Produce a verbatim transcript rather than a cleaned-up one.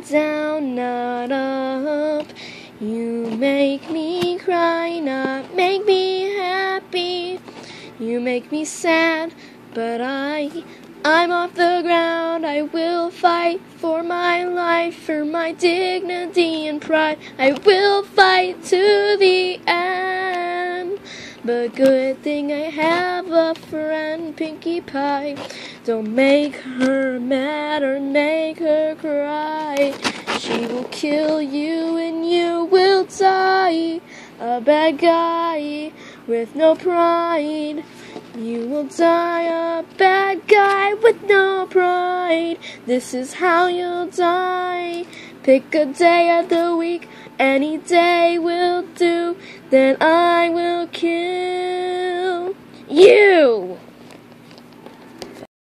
down, not up. You make me cry, not make me happy. You make me sad, but I, I'm off the ground. I will fight for my life, for my dignity and pride. I will fight to the end. But good thing I have a friend, Pinkie Pie. Don't make her mad or make her cry. She will kill you and you will die. A bad guy with no pride. You will die a bad guy with no pride. This is how you'll die. Pick a day of the week, any day will do. Then I will kill you.